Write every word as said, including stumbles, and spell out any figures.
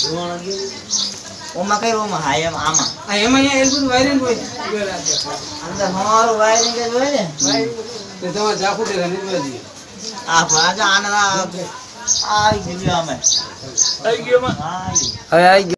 ઓમાં કઈ રૂમ હા એમ આમાં આ એમાં અહીંયા એલ બધું વાયરિંગ હોય અંદર હમારું વાયરિંગ જ હોય ને તે તમારે જાખું દે ને જોજી આ ભાજા આના આ આવી ગયો અમે આવી ગયો માં હવે આવી